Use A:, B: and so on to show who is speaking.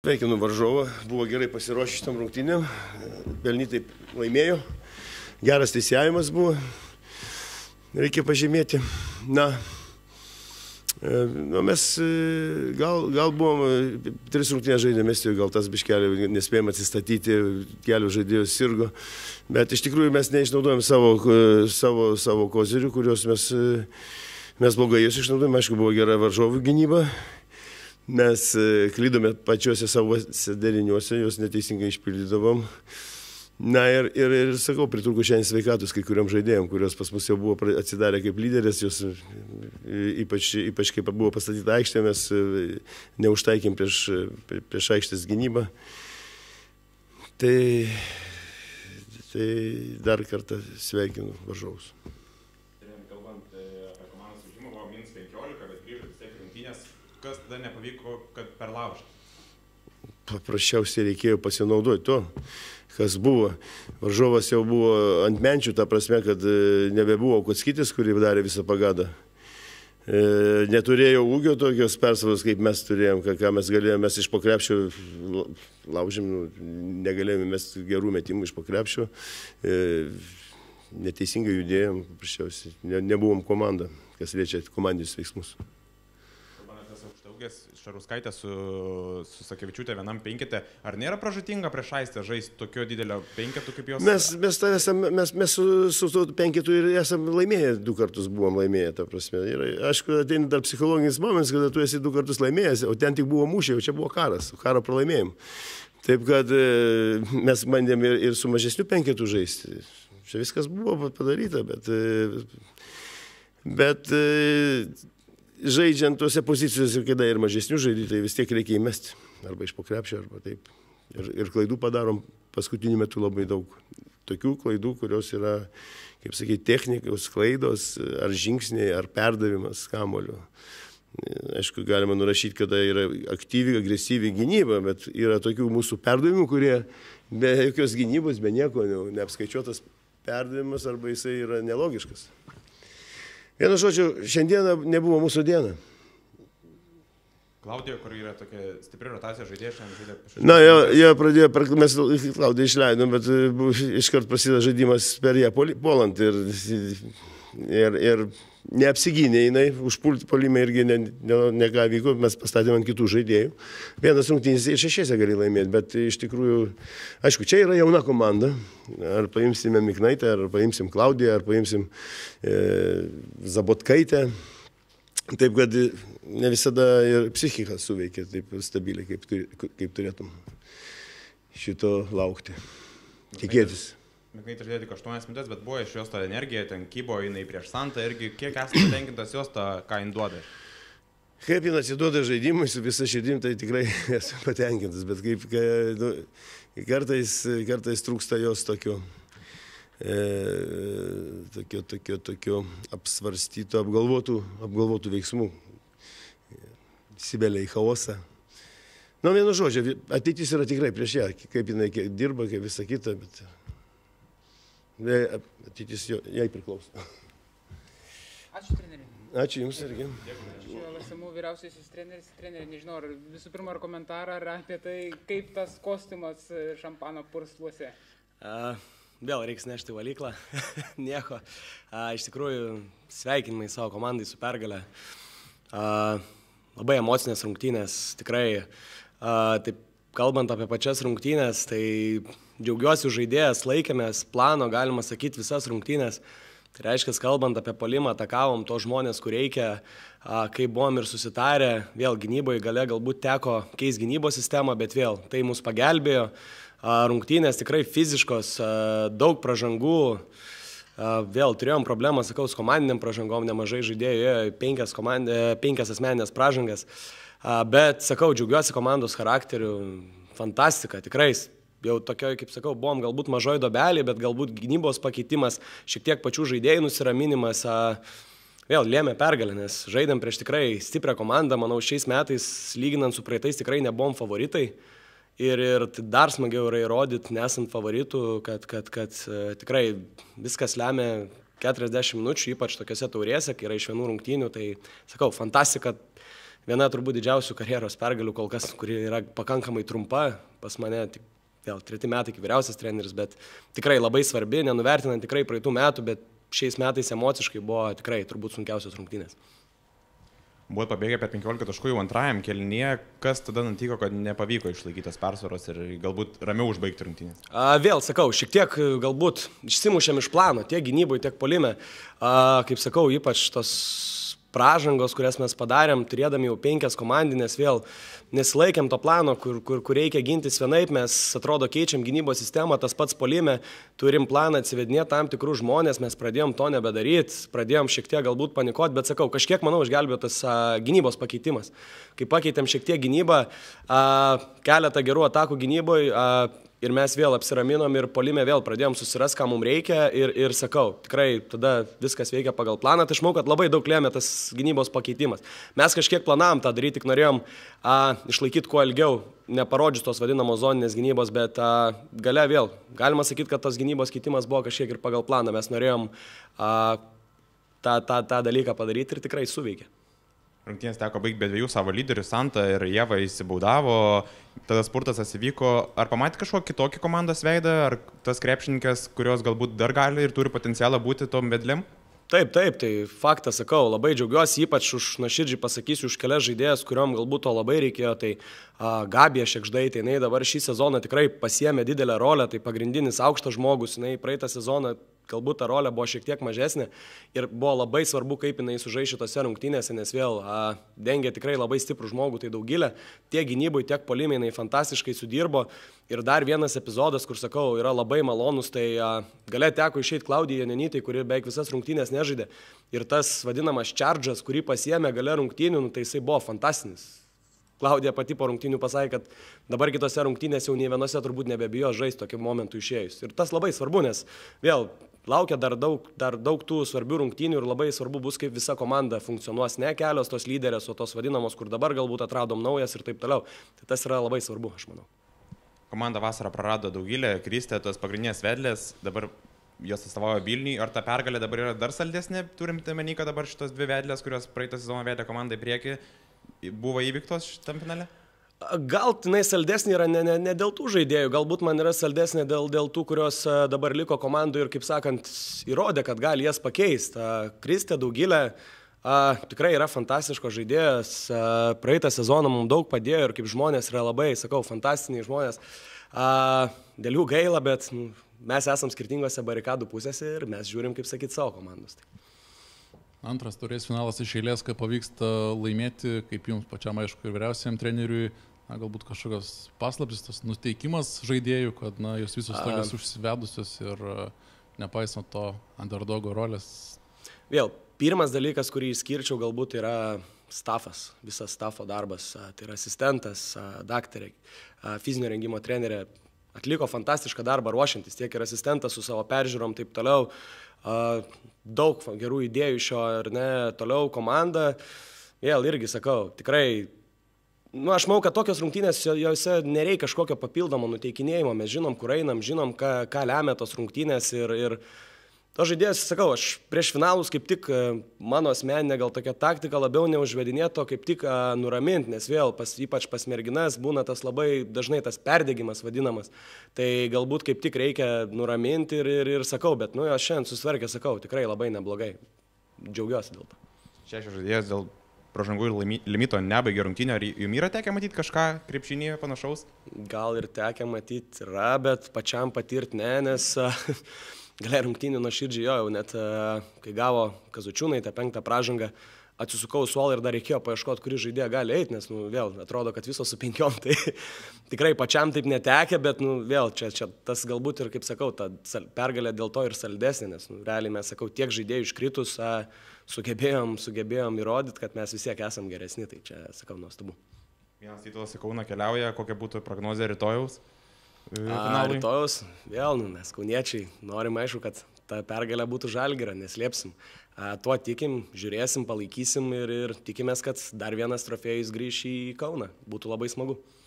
A: Sveikinu varžovą, buvo gerai pasiruošę šitam rungtynėm, pelnytai laimėjo, geras teisėjimas buvo, reikia pažymėti. Mes gal buvom 3 rungtynės žaidėmės, gal tas biškelį nespėjom atsistatyti, kelių žaidėjų sirgo, bet iš tikrųjų mes neišnaudojom savo kozirių, kuriuos mes blogai juos išnaudojom, aišku, buvo gera varžovų gynyba. Mes klydome pačiuose savo deriniuose, juos neteisingai išpildydavom. Ir sakau, pritrūko šiandien sveikatus kai kuriam žaidėjom, kurios pas mus jau buvo atsidarę kaip lyderės, jos ypač kaip buvo pastatyta aikštė, mes neužtaikėm prieš aikštės gynybą. Tai dar kartą sveikinu varžovus.
B: Kas tada nepavyko, kad perlaužti?
A: Paprasčiausiai reikėjo pasinaudoti to, kas buvo. Varžovas jau buvo ant menčių, ta prasme, kad nebebuvo Kockytis, kurį darė visą pagadą. Neturėjo ūgio tokios persvaros, kaip mes turėjom, ką mes galėjome, mes iš po krepšio laužėm, negalėjome mes gerų metimų iš po krepšio. Neteisingai judėjom, paprasčiausiai. Nebuvom komanda, kas liečia komandinius veiksmus.
B: Šaruskaitė su Sakevičiūtė vienam penkete. Ar nėra pražūtinga prieš Aistę žaisti tokio didelio penketų kaip jos?
A: Mes su penketu ir esam laimėję, 2 kartus buvom laimėję, ta prasme. Ir, aišku, ateina dar psichologinis momentas, kada tu esi 2 kartus laimėjęs, o ten tik buvo mūšiai, o čia buvo karas, karo pralaimėjim. Taip kad mes bandėm ir su mažesniu penketu žaisti. Čia viskas buvo padaryta, bet žaidžiant tose pozicijose, kada ir mažesnių žaidėjų, vis tiek reikia įmesti. Arba iš po krepšio, arba taip. Ir klaidų padarom paskutiniu metu labai daug. Tokių klaidų, kurios yra, kaip sakyti, technikos klaidos, ar žingsniai, ar perdavimas kamuolio. Aišku, galima nurašyti, kada yra aktyvi, agresyvi gynyba, bet yra tokių mūsų perdavimų, kurie be jokios gynybos, be nieko, neapskaičiuotas perdavimas, arba jisai yra nelogiškas. Vienu žodžiu, šiandieną nebuvo mūsų diena.
B: Klaudijo, kur yra tokia stipri rotacija žaidėja, šiandien žaidė...
A: Na, jie pradėjo, mes Klaudiją išleidom, bet iškart prasideda žaidimas per ją puolant ir neapsigynė jinai, užpulti puolimą irgi ne ką vyko, mes pastatėm ant kitų žaidėjų. Vienas rungtynės ir 6 gali laimėti, bet iš tikrųjų, aišku, čia yra jauna komanda. Ar paimsime Miknaitę, ar paimsim Klaudiją, ar paimsim Zabotkaitę. Taip, kad ne visada ir psichika suveikia taip stabiliai, kaip turėtum šito laukti. Tikėtis.
B: Miknaitė žaidė tik 8 minutės, bet buvo iš jos ta energija, ten kybo jinai prieš Santą irgi. Kiek esate patenkintas jos tą, ką jin duoda?
A: Kaip jin atsiduoda žaidimui su visa širdim, tai tikrai esu patenkintas, bet kaip kartais trūksta jos tokio apsvarstytų, apgalvotų veiksmų. Įsibelia į chaosą. Nu, vienu žodžiu, ateitis yra tikrai prieš ją, kaip jinai dirba, kaip visa kita, bet ateitis jai priklauso.
C: Ačiū, treneri.
A: Ačiū Jums irgi.
C: Ačiū LSMU vyriausiasis treneris. Treneri, nežinau, ar visų pirma, ar komentarą, ar apie tai, kaip tas kostiumas šampano pursluose?
D: Vėl reiks nešti valyklą. Nieko. Iš tikrųjų, sveikinimai savo komandai su pergale. Labai emocinės rungtynės, tikrai. Taip, kalbant apie pačias rungtynės, tai džiaugiuosi žaidėjas, laikėmės plano, galima sakyti, visas rungtynės. Tai reiškia, kalbant apie puolimą, atakavom to žmonės, kur reikia, kaip buvom ir susitarę, vėl gynyboje gale galbūt teko keisti gynybos sistemą, bet vėl tai mus pagelbėjo. Rungtynės tikrai fiziškos, daug pražangų, vėl turėjom problemą, sakau, su komandiniam pražangom, nemažai žaidėjų, 5 asmeninės pražangas. Bet, sakau, džiaugiuosi komandos charakteriu, fantastika, tikrai. Jau tokioj, kaip sakau, buvom galbūt mažoj dobelį, bet galbūt gynybos pakeitimas, šiek tiek pačių žaidėjų nusiraminimas, vėl lėmė pergalę, nes žaidėm prieš tikrai stiprią komandą, manau, šiais metais, lyginant su praeitais, tikrai nebuvom favoritai. Ir dar smagiau yra įrodyti, nesant favoritų, kad tikrai viskas lemia 40 minučių, ypač tokiuose taurėse, kai yra iš vienų rungtynių, tai sakau, fantastika. viena turbūt didžiausių karjeros pergalių kol kas, kuri yra pakankamai trumpa, pas mane tik vėl 3 metai kaip vyriausias treneris, bet tikrai labai svarbi, nenuvertinant tikrai praeitų metų, bet šiais metais emociškai buvo tikrai turbūt sunkiausios rungtynės.
B: Buvot pabėgę per 15 taškų jau antrajam kėlinyje, kas tada nutiko, kad nepavyko išlaikyti persvaros ir galbūt ramiau užbaigti rungtynės?
D: Vėl sakau, šiek tiek galbūt išsimušėm iš plano, tiek gynyboje, tiek puolime. Kaip sakau, ypač tos pražangos, kurias mes padarėm, turėdami jau 5 komandinės, vėl nesilaikėm to plano, kur reikia gintis vienaip, mes atrodo keičiam gynybos sistemą, tas pats puolime, turim planą atsivedinėti tam tikrų žmonės, mes pradėjom to nebedaryti, pradėjom šiek tiek galbūt panikuoti, bet sakau, kažkiek, manau, išgelbėjo tas gynybos pakeitimas. Kai pakeitėm šiek tiek gynybą, keletą gerų atakų gynyboje, ir mes vėl apsiraminom ir puolime vėl pradėjom susiras, ką mums reikia ir sakau, tikrai tada viskas veikia pagal planą, tai aš manau, kad labai daug lėmė tas gynybos pakeitimas. Mes kažkiek planavom tą daryti, tik norėjom išlaikyti kuo ilgiau, neparodžius tos vadinamos zoninės gynybos, bet gale vėl, galima sakyti, kad tas gynybos keitimas buvo kažkiek ir pagal planą, mes norėjom tą dalyką padaryti ir tikrai suveikė.
B: Rungtynės teko baigti be 2 savo lyderių, Santa ir Jeva įsibaudavo, tada spurtas atsivyko. Ar pamatė kažkokį kitokį komandos veidą, ar tas krepšininkas, kurios galbūt dar gali ir turi potencialą būti tom vedlėm?
D: Taip, tai faktą sakau, labai džiaugiuosi, ypač už nuoširdžiai pasakysiu, už kelias žaidėjas, kuriuom galbūt to labai reikėjo, tai Gabija Šekždaitė, jinai dabar šį sezoną tikrai pasiėmė didelę rolę, tai pagrindinis aukštas žmogus, jinai praeitą sezoną galbūt ta rolė buvo šiek tiek mažesnė ir buvo labai svarbu, kaip jinai sužais šitose rungtynėse, nes vėl dengia tikrai labai stiprų žmogų, tai Daugilė, tiek gynybui, tiek puolime jinai fantastiškai sudirbo. Ir dar vienas epizodas, kur sakau, yra labai malonus, tai gale teko išeiti Klaudijai Janenytei, kuri beveik visas rungtynės nežaidė. Ir tas vadinamas čardžas, kurį pasiėmė gale rungtynių, tai jisai buvo fantastinis. Klaudija pati po rungtynių pasakė, kad dabar kitose rungtynėse jau nei vienose turbūt nebebijo žaisti tokiu momentu išėjus. Ir tas labai svarbu, nes vėl laukia dar daug tų svarbių rungtynių ir labai svarbu bus, kaip visa komanda funkcionuos, ne kelios tos lyderės, o tos vadinamos, kur dabar galbūt atradom naujas ir taip toliau. Tai tas yra labai svarbu, aš manau.
B: Komanda vasarą prarado Daugilę, Kristė, tos pagrindinės vedlės, dabar jos atstovauja Vilniui. Ar ta pergalė dabar yra dar saldesnė, turim omeny, kad dabar šitos 2 vedlės, kurios praeitą sezoną vedė komandai priekį, buvo įvyktos šitam finale?
D: Gal jinai saldesnė yra ne dėl tų žaidėjų, galbūt man yra saldesnė dėl tų, kurios dabar liko komandų ir, kaip sakant, įrodė, kad gali jas pakeisti. Kristė, Daugilė tikrai yra fantastiškos žaidėjas, praeitą sezoną mums daug padėjo ir kaip žmonės yra labai, sakau, fantastiniai žmonės. Dėl jų gaila, bet mes esam skirtingose barikadų pusėse ir mes žiūrim, kaip sakyti, savo komandos.
E: Antras taurės finalas iš eilės, kai pavyksta laimėti, kaip jums pačiam aišku ir vyriausiam treneriui, galbūt kažkokios paslaptis, tas nuteikimas žaidėjų, kad jos visos tokios užsivedusios ir nepaisant to underdogo rolės.
D: Vėl, pirmas dalykas, kurį išskirčiau, galbūt yra stafas, visas stafo darbas, tai yra asistentas, daktarė, fizinio rengimo trenerė, atliko fantastišką darbą ruošiantis, tiek ir asistentas su savo peržiūrom, taip toliau. Daug gerų idėjų iš jo ir toliau komanda, vėl irgi sakau, tikrai, aš manau, kad tokios rungtynės, jose nereikia kažkokio papildomo nuteikinėjimo, mes žinom, kur einam, žinom, ką lemia tos rungtynės ir to žaidėjas, sakau, aš prieš finalus kaip tik mano asmeninė gal tokia taktika labiau neužvedinėto, kaip tik nuraminti, nes vėl ypač pas merginas būna tas labai dažnai tas perdėgymas vadinamas, tai galbūt kaip tik reikia nuraminti ir sakau, bet aš šiandien susitvarkė, sakau, tikrai labai neblogai, džiaugiuosi dėl to.
B: 6 žaidėjas dėl pražangų ir limito nebaigė rungtynio, ar jums yra tekę matyti kažką krepšinyje panašaus? Gal
D: ir tekę matyti yra, bet pačiam patirti nes... Galia rungtynių nuoširdžiai jau, net kai gavo Kazučiūnaitę 5 pražangą, atsisukau suolą ir dar reikėjo paieškoti, kuri žaidėja gali eiti, nes vėl atrodo, kad visos su 5, tai tikrai pačiam taip netekė, bet vėl čia tas galbūt ir, kaip sakau, ta pergalė dėl to ir saldesnė, nes realiai mes, sakau, tiek žaidėjų iškritus sugebėjom įrodyti, kad mes vis tiek esam geresni, tai čia, sakau, nuostabu.
B: Vienas titulas į Kauną keliauja, kokia būtų prognozė rytojaus?
D: Rytojaus, vėl, mes kauniečiai norim, aišku, kad ta pergalė būtų Žalgirio, neslėpsim. Tuo tikim, žiūrėsim, palaikysim ir tikimės, kad dar vienas trofėjus grįš į Kauną. Būtų labai smagu.